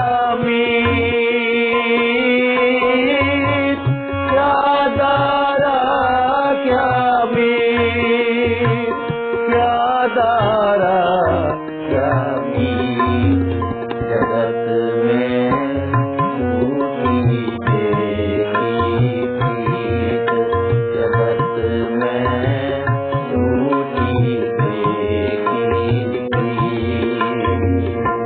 मीत, क्या दारा क्या मीत, क्या दारा क्या मीत, जगत में झूठी देखी प्रीत, जगत में झूठी देखी प्रीत।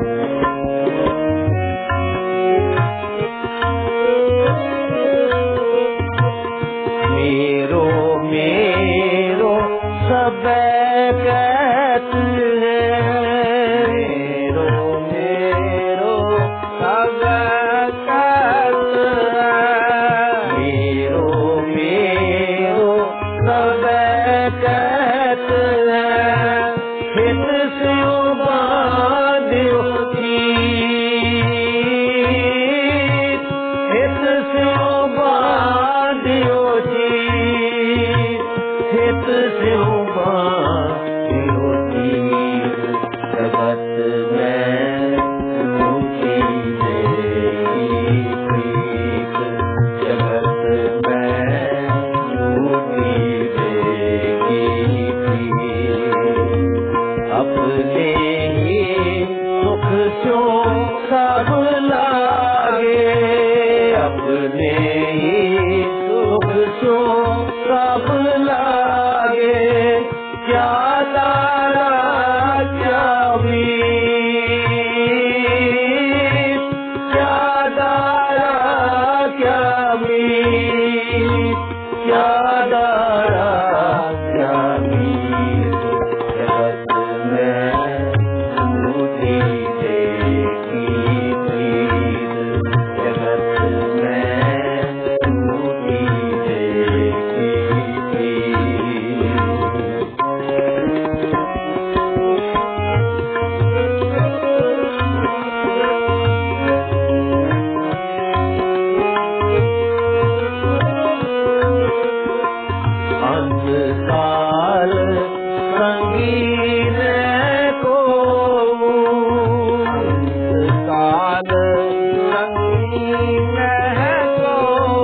मेरो मेरो सब कहत है, मेरो मेरो सब कहत है, मेरो मेरो सब कहत है, हित स्यों बांध्यो चीत, हित स्यों बांध्यो चीत, हित स्यों बांध्यो चीत, जगत में झूठी देखी प्रीत, जगत में झूठी देखी प्रीत। अपने ही सुख स्यों सब लागे, अपने ही सुख स्यों सब लागे, क्या दारा क्या मीत, क्या दारा क्या मीत, क्या दारा क्या मीत, जगत में झूठी देखी प्रीत, जगत में झूठी देखी प्रीत। अंधकार संगीन को, अंधकार संगीन को,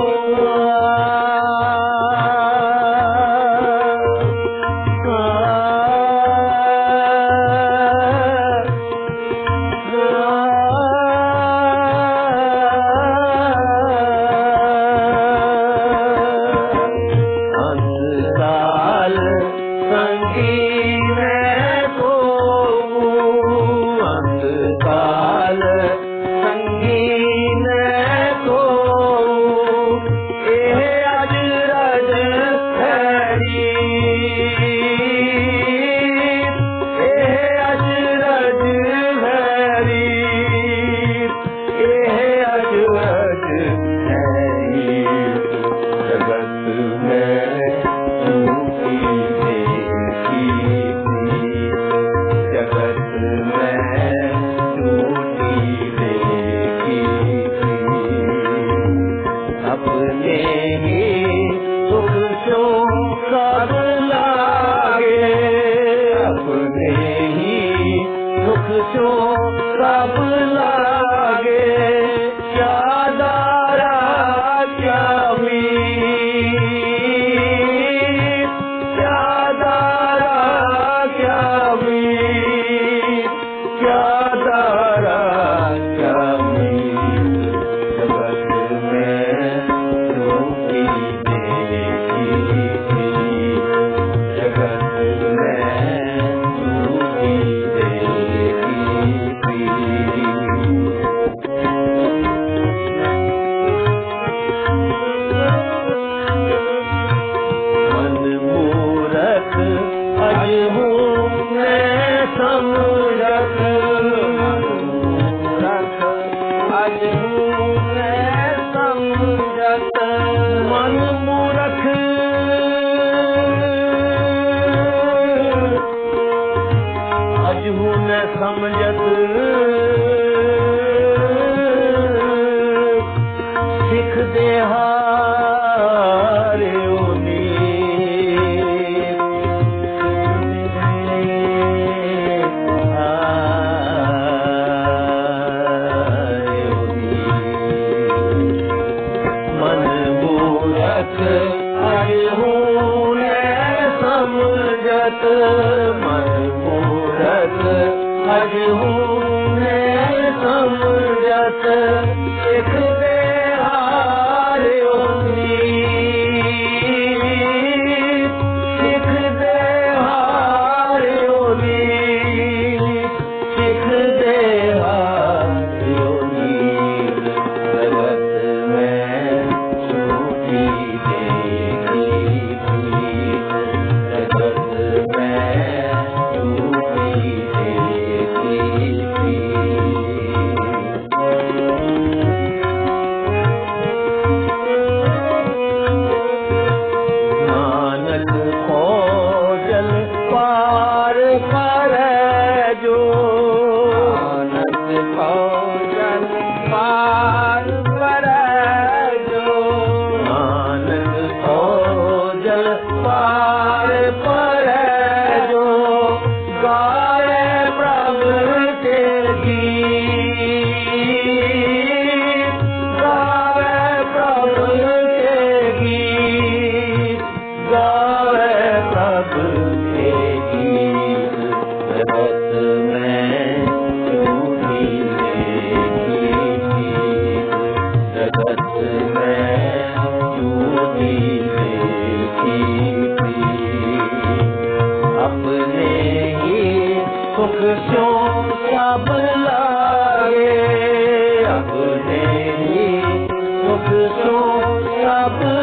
अंधकार संगीन को, अंधकार संगीन को, एह अजरज हरी, एह अजरज हरी, एह अजरज हरी, जगत में झूठी देखी प्रीत, जगत में झूठी देखी प्रीत। अपने ही सुख स्यों सब लागे, अपने ही सुख स्यों सब लागे, क्या दारा क्या मीत, क्या दारा क्या मीत, क्या दारा क्या मीत, जगत में झूठी देखी प्रीत, जगत में झूठी देखी प्रीत। मन मूरत अजहू ने समझत एक देहार होनी एक देहार होनी एक देहार होनी जगत में छूटी देखी प्रीत जगत में छूटी देखी प्रीत नानक खोजल पार पर जो नानक खोजल पार पर जो नानक खोजल पार पर जो गाए प्रभु के गीत गाए प्रभु के गीत गाए प्रभु के गीत जगत में छूटी देखी प्रीत जगत में छूटी देखी प्रीत अपने ही सुख क्यों सब लागे अपने ही सुख क्यों सब